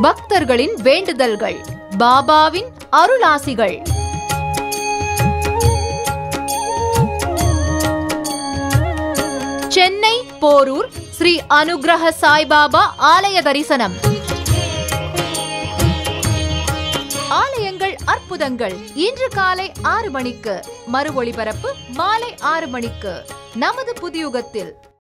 பக்தர்களின் வேண்டுதல்கள், பாபாவின் அருளாசிகள். சென்னை போரூர் ஸ்ரீ அனுகிரக சாய்பாபா ஆலய தரிசனம். ஆலயங்கள் அற்புதங்கள். இன்று காலை 6 மணிக்கு, மறு ஒளிபரப்பு மாலை 6 மணிக்கு நமது புதியுகத்தில்.